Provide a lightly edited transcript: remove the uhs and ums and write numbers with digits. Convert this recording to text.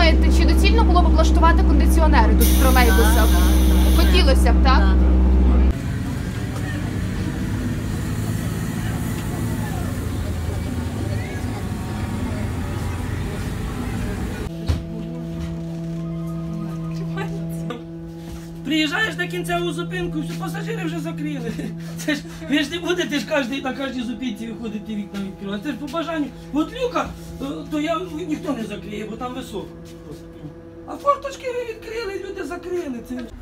думаєте, чи доцільно було б облаштувати кондиціонери тут в тролейбусах? Хотілося б, так? Приїжджаєш на кінцеву зупинку, всі пасажири вже закрили. Це ж, ви ж не будете на кожній зупинці виходити вікна відкривати. Це ж по бажанню. От люка, то ніхто не закриє, бо там високо. А форточки ви відкрили, люди закрили. Це